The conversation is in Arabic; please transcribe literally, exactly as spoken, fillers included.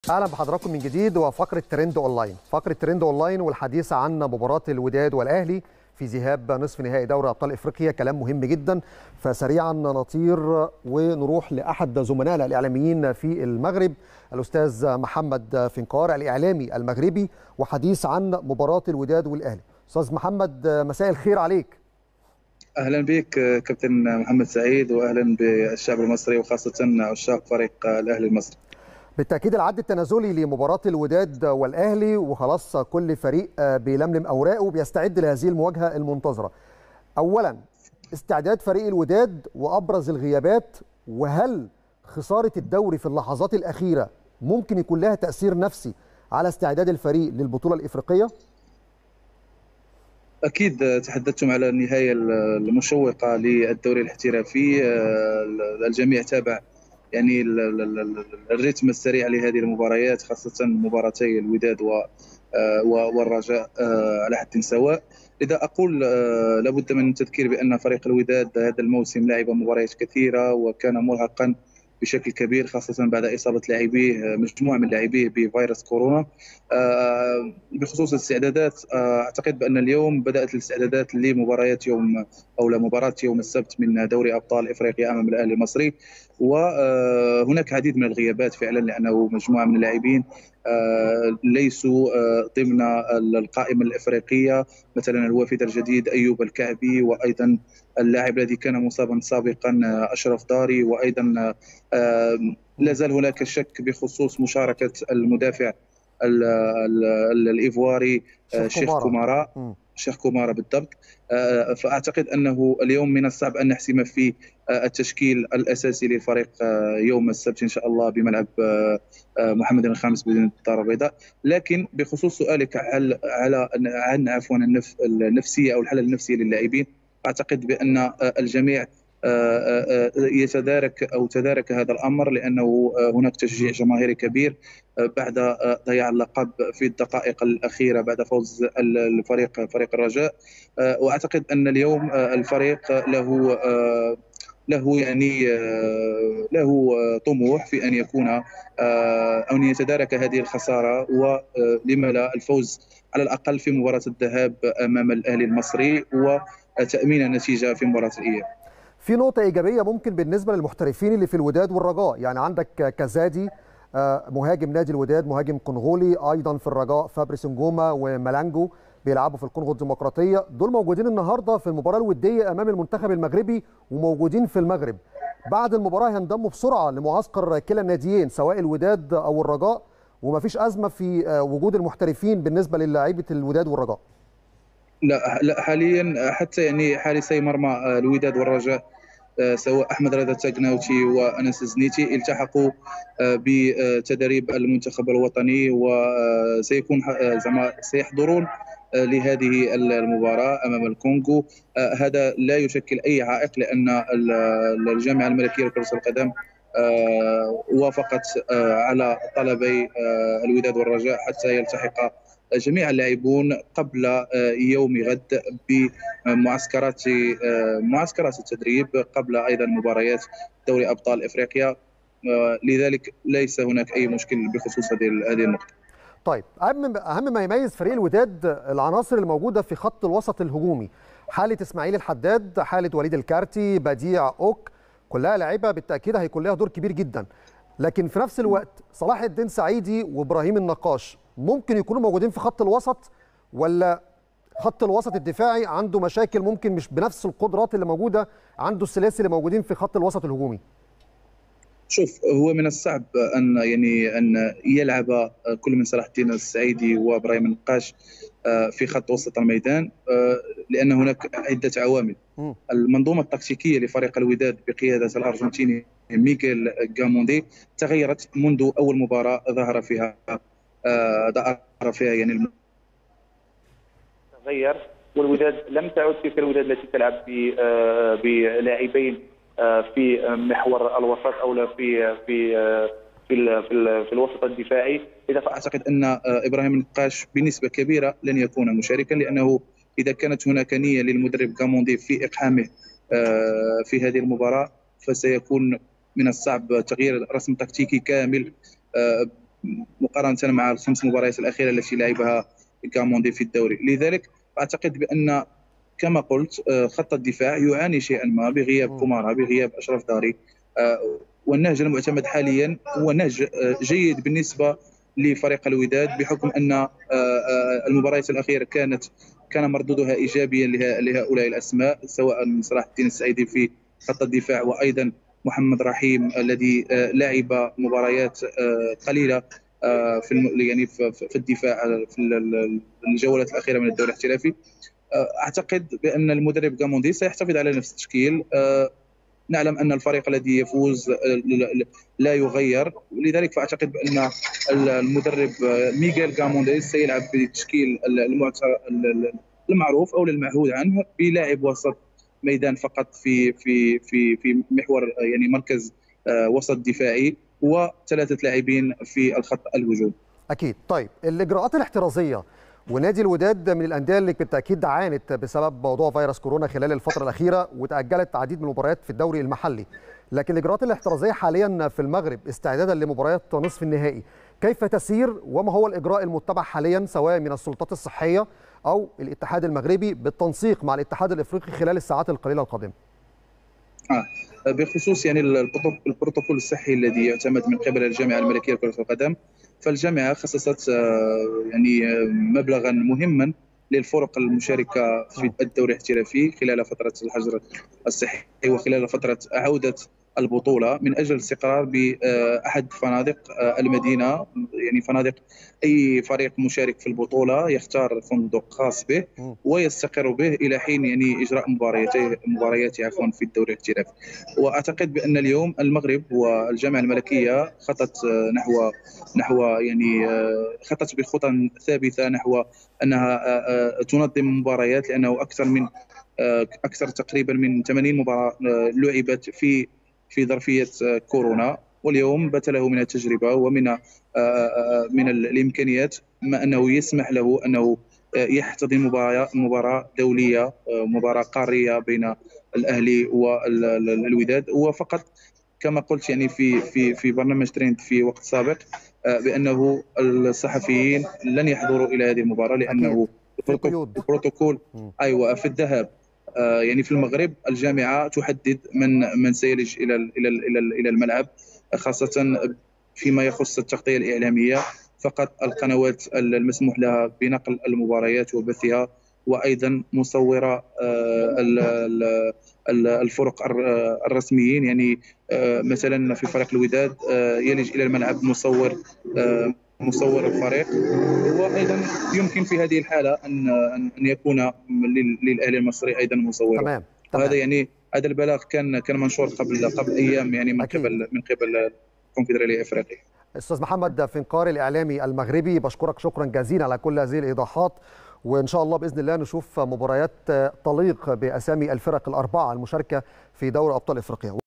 اهلا بحضراتكم من جديد وفقره ترند اونلاين. فقره ترند اونلاين والحديث عن مباراه الوداد والاهلي في ذهاب نصف نهائي دوري ابطال افريقيا. كلام مهم جدا، فسريعا نطير ونروح لاحد زملائنا الاعلاميين في المغرب الاستاذ محمد فنقار الاعلامي المغربي، وحديث عن مباراه الوداد والاهلي. استاذ محمد، مساء الخير عليك. اهلا بك كابتن محمد سعيد، واهلا بالشعب المصري وخاصه عشاق فريق الاهلي المصري. بالتأكيد العد التنازلي لمباراة الوداد والأهلي، وخلاص كل فريق بيلملم أوراقه وبيستعد لهذه المواجهة المنتظرة. أولا، استعداد فريق الوداد وأبرز الغيابات، وهل خسارة الدوري في اللحظات الأخيرة ممكن يكون لها تأثير نفسي على استعداد الفريق للبطولة الإفريقية؟ أكيد تحدثتم على النهاية المشوقة للدوري الاحترافي. الجميع تابع يعني الريتم السريع لهذه المباريات، خاصة مباراتي الوداد والرجاء على حد سواء. لذا أقول لابد من التذكير بأن فريق الوداد هذا الموسم لعب مباريات كثيرة وكان مرهقا بشكل كبير، خاصة بعد إصابة لاعبيه مجموعة من لاعبيه بفيروس كورونا. بخصوص الاستعدادات، أعتقد بأن اليوم بدأت الاستعدادات لمباريات يوم أو لمباراة يوم السبت من دوري أبطال إفريقيا أمام الأهلي المصري. وهناك عديد من الغيابات فعلا، لأنه مجموعة من اللاعبين ليسوا ضمن القائمة الإفريقية، مثلا الوافد الجديد أيوب الكعبي، وأيضا اللاعب الذي كان مصابا سابقا أشرف داري، وأيضا لا زال هناك شك بخصوص مشاركة المدافع الإيفواري شيخ كومارا شيخ كومارا بالضبط. فأعتقد أنه اليوم من الصعب أن نحسم في التشكيل الأساسي للفريق يوم السبت إن شاء الله بملعب محمد الخامس بمدينة الدار البيضاء. لكن بخصوص سؤالك على على عن عفوا النفسية أو الحالة النفسية للاعبين، أعتقد بأن الجميع يتدارك أو تدارك هذا الأمر، لأنه هناك تشجيع جماهيري كبير بعد ضياع اللقب في الدقائق الأخيرة بعد فوز الفريق فريق الرجاء. وأعتقد أن اليوم الفريق له له يعني له طموح في أن يكون أو أن يتدارك هذه الخسارة، ولما لا الفوز على الأقل في مباراة الذهاب أمام الأهلي المصري وتأمين النتيجة في مباراة الإياب. في نقطة إيجابية ممكن بالنسبة للمحترفين اللي في الوداد والرجاء، يعني عندك كازادي مهاجم نادي الوداد، مهاجم كونغولي، أيضا في الرجاء فابريس نجوما وملانجو بيلعبوا في الكونغو الديمقراطية. دول موجودين النهاردة في المباراة الودية أمام المنتخب المغربي وموجودين في المغرب. بعد المباراة هينضموا بسرعة لمعسكر كلا الناديين سواء الوداد أو الرجاء، ومفيش أزمة في وجود المحترفين بالنسبة للاعيبة الوداد والرجاء. لا لا حاليا حتى يعني حارسي مرمى الوداد والرجاء سواء احمد رضا التاغناوتي وانس زنيتي التحقوا بتدريب المنتخب الوطني، وسيكون زعما سيحضرون لهذه المباراه امام الكونغو. هذا لا يشكل اي عائق، لان الجامعه الملكيه لكره القدم وافقت على طلبي الوداد والرجاء حتى يلتحق جميع اللاعبون قبل يوم غد بمعسكرات معسكرات التدريب قبل ايضا مباريات دوري ابطال افريقيا. لذلك ليس هناك اي مشكل بخصوص هذه هذه النقطه. طيب، اهم اهم ما يميز فريق الوداد العناصر الموجوده في خط الوسط الهجومي، حاله اسماعيل الحداد، حاله وليد الكارتي، بديع اوك، كلها لاعيبه بالتاكيد هيكون لها دور كبير جدا. لكن في نفس الوقت صلاح الدين سعيدي وابراهيم النقاش ممكن يكونوا موجودين في خط الوسط، ولا خط الوسط الدفاعي عنده مشاكل ممكن مش بنفس القدرات اللي موجوده عنده الثلاثي اللي موجودين في خط الوسط الهجومي؟ شوف، هو من الصعب ان يعني ان يلعب كل من صلاح الدين السعيدي وابراهيم النقاش في خط وسط الميدان، لان هناك عده عوامل. المنظومه التكتيكيه لفريق الوداد بقياده الارجنتيني ميغيل غاموندي تغيرت منذ اول مباراه ظهر فيها ظهر فيها يعني تغير، والوداد لم تعد تلك الوداد التي تلعب بلاعبين في محور الوسط او لا في في في في, في الوسط الدفاعي. اذا فاعتقد ان ابراهيم النقاش بنسبه كبيره لن يكون مشاركا، لانه اذا كانت هناك نيه للمدرب غاموندي في اقحامه في هذه المباراه فسيكون من الصعب تغيير رسم تكتيكي كامل مقارنه مع الخمس مباريات الاخيره التي لعبها غاموندي في الدوري. لذلك اعتقد بان كما قلت خط الدفاع يعاني شيئا ما بغياب كومارا، بغياب اشرف داري، والنهج المعتمد حاليا هو نهج جيد بالنسبه لفريق الوداد، بحكم ان المباريات الاخيره كانت كان مردودها ايجابيا لهؤلاء الاسماء، سواء صلاح الدين السعيدي في خط الدفاع، وايضا محمد رحيم الذي لعب مباريات قليله في يعني في الدفاع في الجولات الاخيره من الدوري الاحترافي. اعتقد بان المدرب غاموندي سيحتفظ على نفس التشكيل. نعلم ان الفريق الذي يفوز لا يغير، لذلك فاعتقد بان المدرب ميغيل غاموندي سيلعب بالتشكيل المعروف او المعهود عنه، بلاعب وسط ميدان فقط في في في في محور يعني مركز وسط دفاعي، وثلاثه لاعبين في الخط الهجوم. اكيد. طيب الاجراءات الاحترازيه، ونادي الوداد من الانديه اللي بالتاكيد عانت بسبب موضوع فيروس كورونا خلال الفتره الاخيره، وتاجلت عديد من المباريات في الدوري المحلي، لكن الاجراءات الاحترازيه حاليا في المغرب استعدادا لمباريات نصف النهائي كيف تسير، وما هو الاجراء المتبع حاليا سواء من السلطات الصحيه او الاتحاد المغربي بالتنسيق مع الاتحاد الافريقي خلال الساعات القليله القادمه؟ آه. بخصوص يعني البروتوكول الصحي الذي يعتمد من قبل الجامعه الملكيه لكره القدم، فالجامعه خصصت يعني مبلغا مهما للفرق المشاركه في الدوري الاحترافي خلال فتره الحجر الصحي وخلال فتره عوده البطوله، من اجل الاستقرار باحد فنادق المدينه. يعني فنادق اي فريق مشارك في البطوله يختار فندق خاص به ويستقر به الى حين يعني اجراء مبارياته مبارياته عفوا في الدوري الاحترافي. واعتقد بان اليوم المغرب والجامعه الملكيه خطت نحو نحو يعني خطت بخطى ثابته نحو انها تنظم مباريات، لانه اكثر من اكثر تقريبا من ثمانين مباراه لعبت في في ظرفيه كورونا، واليوم بات له من التجربه ومن من الامكانيات ما انه يسمح له انه يحتضن مباراه مباراه دوليه، مباراه قاريه بين الاهلي والوداد. وفقط كما قلت يعني في في في برنامج تريند في وقت سابق بانه الصحفيين لن يحضروا الى هذه المباراه، لانه البروتوكول ايوه في الذهاب يعني في المغرب الجامعه تحدد من من سيلج الى الى الى الى الملعب، خاصه فيما يخص التغطيه الاعلاميه. فقط القنوات المسموح لها بنقل المباريات وبثها، وايضا مصوره الفرق الرسميين. يعني مثلا في فريق الوداد يلج الى الملعب مصور مصور الفريق، وايضا يمكن في هذه الحاله ان ان يكون للاهلي المصري ايضا مصور. تمام. وهذا يعني هذا البلاغ كان كان منشور قبل قبل ايام يعني من أكيد. قبل من قبل الكونفدراليه الافريقيه. استاذ محمد فنقاري الاعلامي المغربي، بشكرك شكرا جزيلا على كل هذه الايضاحات، وان شاء الله باذن الله نشوف مباريات تليق باسامي الفرق الاربعه المشاركه في دوري ابطال افريقيا.